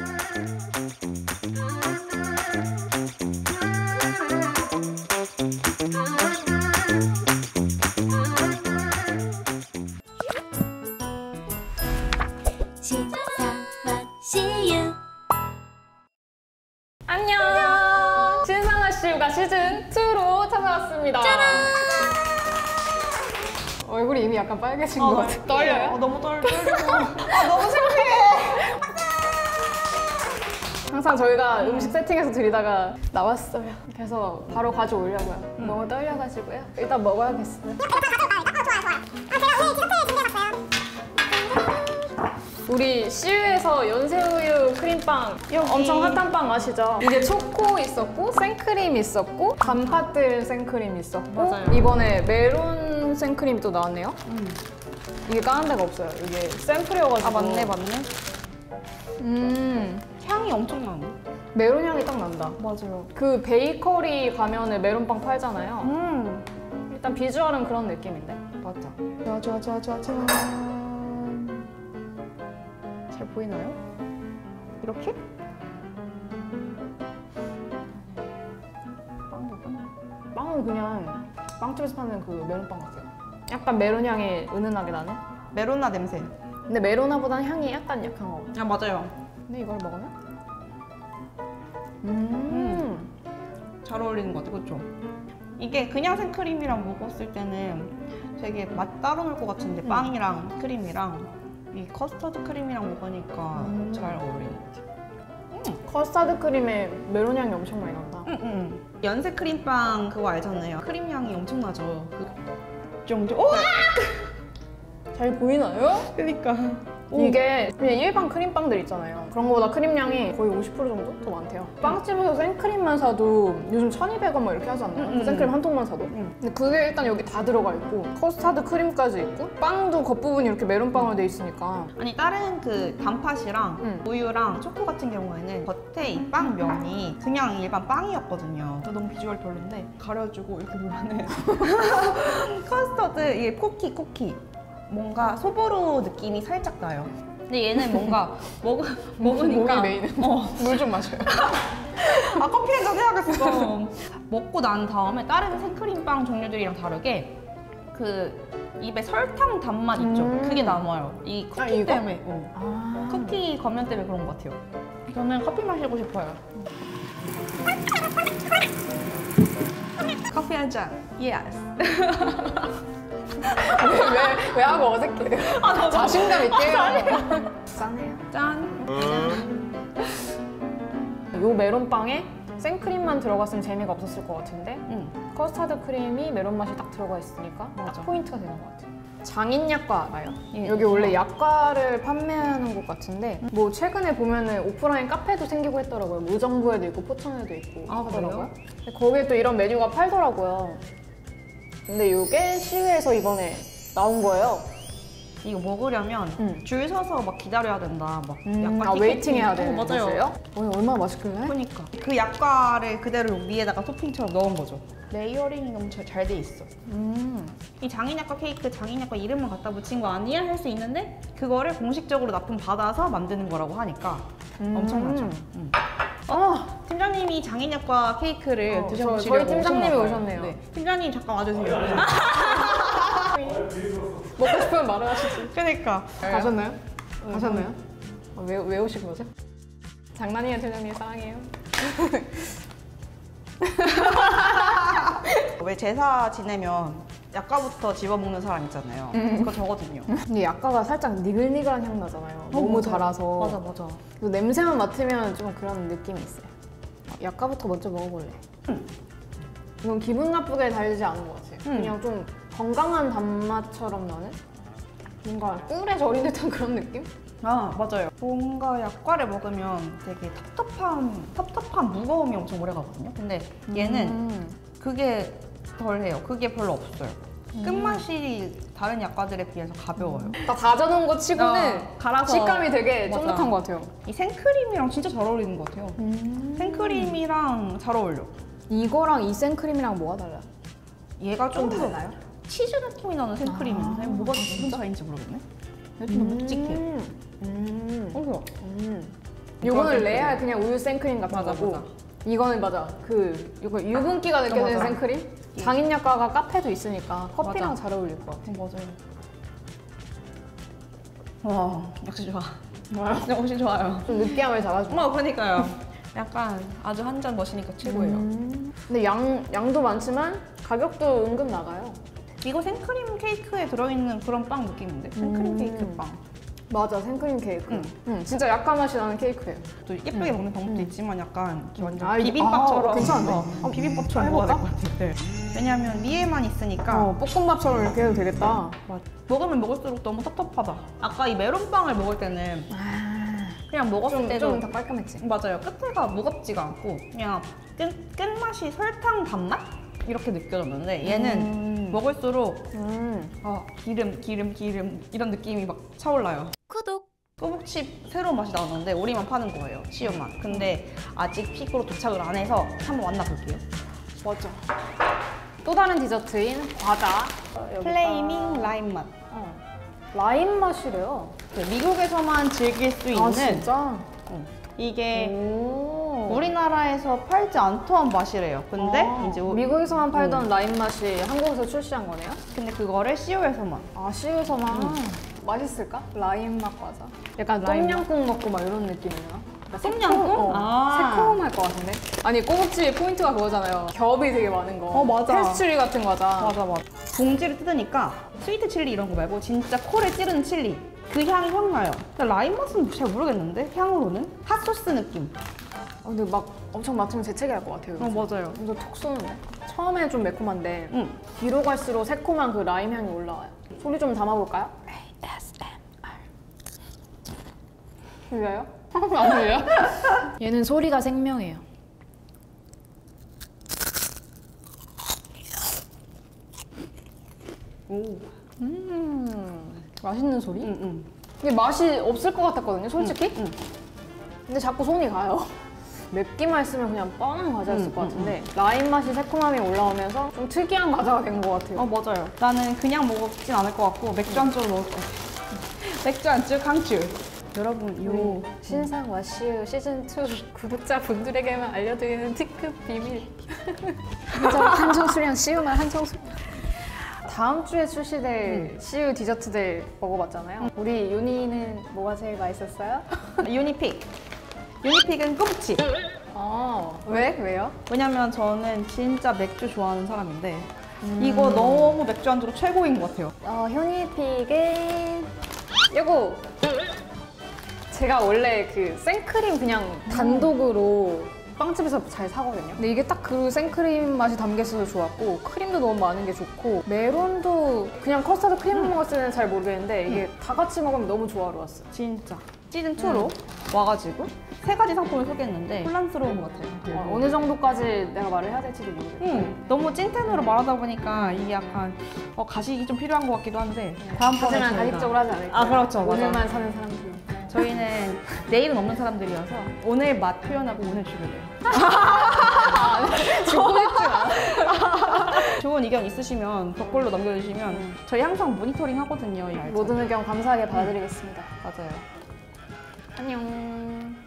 안녕! 신상아씨가 시즌2로 찾아왔습니다. 짜란! 얼굴이 이미 약간 빨개진 것 같아. 떨려요? 너무 떨리고 너무 창피해. 항상 저희가 음식 세팅해서 드리다가 나왔어요. 그래서 바로 가져오려고요. 너무 떨려가지고요. 일단 먹어야겠어요. 우리 CU에서 연새우유 크림빵 엄청 핫한 빵 아시죠? 이게 초코 있었고 생크림 있었고 단팥들 생크림 있었고 맞아요. 이번에 메론 생크림이 또 나왔네요. 이게 까는 데가 없어요. 이게 샘플이어가지고. 아 맞네. 향이 엄청 나네. 메론 향이 딱 난다. 맞아요. 그 베이커리 가면은 메론빵 팔잖아요. 일단 비주얼은 그런 느낌인데. 맞아. 짜자자자잔. 잘 보이나요? 이렇게? 빵은 그냥 빵집에서 파는 그 메론빵 같아요. 약간 메론 향이 은은하게 나네. 메로나 냄새. 근데 메로나보다는 향이 약간 약한 거 같아. 아 맞아요. 근데 이걸 먹으면? 잘 어울리는 것 같아, 그렇죠? 이게 그냥 생크림이랑 먹었을 때는 되게 맛 따로 놀 것 같은데 빵이랑 크림이랑 이 커스터드 크림이랑 먹으니까 잘 어울리는 것 같아요. 커스터드 크림에 메론 향이 엄청 많이 난다. 연세 크림빵 그거 알잖아요. 크림 향이 엄청나죠. 그 정도. 오! 잘 보이나요? 그러니까. 이게 그냥 일반 크림빵들 있잖아요. 그런 거보다 크림량이 거의 50% 정도 더 많대요. 빵집에서 생크림만 사도 요즘 1,200원 막 이렇게 하지 않나요? 그 생크림 한 통만 사도. 근데 그게 일단 여기 다 들어가 있고 커스터드 크림까지 있고 빵도 겉부분이 이렇게 메론빵으로 돼 있으니까. 아니 다른 그 단팥이랑 우유랑 초코 같은 경우에는 겉에 이 빵 면이 그냥 일반 빵이었거든요. 너무 비주얼 별론데 가려주고 이렇게 놓으면 커스터드 이게 쿠키 뭔가 소보로 느낌이 살짝 나요. 근데 얘는 뭔가 먹으니까 몸이 메인은 물 좀 마셔요. 아 커피 한잔 해야겠어. 먹고 난 다음에 다른 생크림빵 종류들이랑 다르게 그 입에 설탕 단맛 있죠? 그게 남아요. 이 쿠키 이거? 때문에. 쿠키 겉면 때문에 그런 것 같아요. 저는 커피 마시고 싶어요. 커피 한 잔. 예스. 왜 하고 어색해? 자신감 있게 해요. 짠해요. 짠. 요 메론빵에 생크림만 들어갔으면 재미가 없었을 것 같은데 커스터드 크림이 메론 맛이 딱 들어가 있으니까 딱 포인트가 되는 것 같아요. 장인약과 알아요? 여기 원래 약과를 판매하는 곳 같은데 뭐 최근에 보면은 오프라인 카페도 생기고 했더라고요. 무정부에도 있고 포천에도 있고 하더라고요. 근데 거기에 또 이런 메뉴가 팔더라고요. 근데 이게 CU에서 이번에 나온 거예요. 이거 먹으려면 줄 서서 막 기다려야 된다. 막 약간 웨이팅 해야 되는 맞아요. 거예요? 얼마나 맛있길래? 그러니까 그 약과를 그대로 위에다가 토핑처럼 넣은 거죠. 레이어링이 너무 잘 돼 있어. 이 장인약과 케이크, 장인약과 이름만 갖다 붙인 거 아니야? 할 수 있는데 그거를 공식적으로 납품받아서 만드는 거라고 하니까 엄청나죠. 팀장님이 장인약과 케이크를 드셔보시려고 저희 팀장님이 오셨네요. 네. 팀장님 잠깐 와주세요. 먹고 싶으면 말을 하시지. 그러니까. 가셨나요? 가셨나요? 왜 오신 거죠? 장난이에요, 팀장님. 사랑해요. 왜 제사 지내면 약과부터 집어먹는 사람 있잖아요. 그거 저거든요. 근데 약과가 살짝 니글니글한 향 나잖아요. 너무 맞아. 달아서. 맞아. 냄새만 맡으면 좀 그런 느낌이 있어요. 약과부터 먼저 먹어볼래. 이건 기분 나쁘게 달지 않은 것 같아요. 그냥 좀 건강한 단맛처럼 나는? 뭔가 꿀에 절인 듯한 그런 느낌? 아 맞아요. 뭔가 약과를 먹으면 되게 텁텁한 무거움이 엄청 오래 가거든요. 근데 얘는 그게 덜해요. 그게 별로 없어요. 끝맛이 다른 약과들에 비해서 가벼워요. 다 다져놓은 거 치고는 갈아서 식감이 되게 맞아. 쫀득한 것 같아요. 이 생크림이랑 진짜 잘 어울리는 것 같아요. 생크림이랑 잘 어울려. 이거랑 이 생크림이랑 뭐가 달라요? 얘가 좀 더 달라요? 치즈 느낌이 나는 생크림인데 뭐가 무슨 차이인지 모르겠네. 근데 좀 더 묵직해. 이거는 레알 그냥 우유 생크림 같은 맞아, 거고 맞아. 이거는 맞아 이거 유분기가 느껴지는 맞아. 생크림? 장인약과가 카페도 있으니까 커피랑 맞아. 잘 어울릴 것 같아. 맞아요. 와, 역시 좋아. 뭐요? 역시 좋아요. 좀 느끼함을 잡아줘. 그러니까요. 약간 아주 한 잔 머시니까 최고예요. 근데 양도 많지만 가격도 은근 나가요. 이거 생크림 케이크에 들어있는 그런 빵 느낌인데? 생크림 케이크 빵. 맞아, 생크림 케이크. 진짜 약간 맛이 나는 케이크예요. 또 예쁘게 먹는 방법도 있지만 약간 완전 아, 비빔밥처럼. 괜찮은데? 비빔밥처럼 먹어야 될 것 같아. 네. 왜냐면 위에만 있으니까 볶음밥처럼 이렇게 해도 되겠다. 먹으면 먹을수록 너무 텁텁하다. 아까 이 메론빵을 먹을 때는 그냥 먹었을 때도 좀 더 깔끔했지. 맞아요. 끝에가 무겁지가 않고 그냥 끝맛이 설탕 단맛? 이렇게 느껴졌는데 얘는 먹을수록 기름 이런 느낌이 막 차올라요. 구독. 꼬북칩 새로운 맛이 나오는데 우리만 파는 거예요. 시음맛. 근데 아직 픽으로 도착을 안 해서 한번 만나볼게요. 맞아. 또 다른 디저트인 과자. 플레이밍 라임 맛. 라임 맛이래요. 네, 미국에서만 즐길 수 있는 진짜? 이게 오. 우리나라에서 팔지 않던 맛이래요. 근데 이제 미국에서만 팔던 라임 맛이 한국에서 출시한 거네요? 근데 그거를 CU에서만. CU에서만. 맛있을까? 라임 맛 과자. 약간 라임 똠양꿍 먹고 막 이런 느낌이나? 똠양꿍? 새콤할 것 같은데? 아니 꼬북칩 포인트가 그거잖아요. 겹이 되게 많은 거. 맞아. 페스츄리 같은 과자. 맞아. 봉지를 뜯으니까 스위트 칠리 이런 거 말고 진짜 코를 찌르는 칠리. 그 향이 확 나요. 라임 맛은 잘 모르겠는데 향으로는 핫소스 느낌. 근데 막 엄청 맡으면 재채기 할 것 같아요. 맞아요. 이거 톡 쏘는데? 처음에는 좀 매콤한데 뒤로 갈수록 새콤한 그 라임 향이 올라와요. 소리 좀 담아볼까요? ASMR. 들려요? 안 들려요? 얘는 소리가 생명이에요. 맛있는 소리? 이게 맛이 없을 것 같았거든요, 솔직히? 근데 자꾸 손이 가요. 맵기만 했으면 그냥 뻔한 과자였을 것 같은데 라임 맛이 새콤함이 올라오면서 좀 특이한 과자가 된 것 같아요. 맞아요. 나는 그냥 먹진 않을 것 같고 맥주 안주로 먹을 것 같아. 맥주 안주 강추. 여러분 요 신상와 시우 시즌2 구독자분들에게만 알려드리는 특급 비밀. 한정 수량 시우만 한정 수량. 다음 주에 출시될 시우 디저트들 먹어봤잖아요. 우리 윤희는 뭐가 제일 맛있었어요? 유니픽. 유니픽은 꼬북칩. 왜? 왜요? 왜냐면 저는 진짜 맥주 좋아하는 사람인데 이거 너무 맥주 안주로 최고인 것 같아요. 휴니픽은 요거. 제가 원래 그 생크림 그냥 단독으로 빵집에서 잘 사거든요. 근데 이게 딱 그 생크림 맛이 담겨있어서 좋았고 크림도 너무 많은 게 좋고 메론도 그냥 커스터드 크림 먹었을 때는 잘 모르겠는데 이게 다 같이 먹으면 너무 조화로웠어요. 진짜. 시즌2로 와가지고 3가지 상품을 소개했는데 혼란스러운 것 같아요. 어느 정도까지 내가 말을 해야 될지도 모르겠어요. 너무 찐텐으로 말하다 보니까 이게 약간 가식이 좀 필요한 것 같기도 한데 다음번에 하지만 가식적으로 하지 않을게요. 그렇죠. 맞아. 오늘만 사는 사람들. 저희는 내일은 없는 사람들이어서 오늘 맛 표현하고 오늘 죽을래요. 죽고 싶지 않아. 좋은 의견 있으시면 댓글로 남겨주시면 저희 항상 모니터링 하거든요. 이 알짜. 모든 의견 감사하게 받아드리겠습니다. 맞아요. 안녕.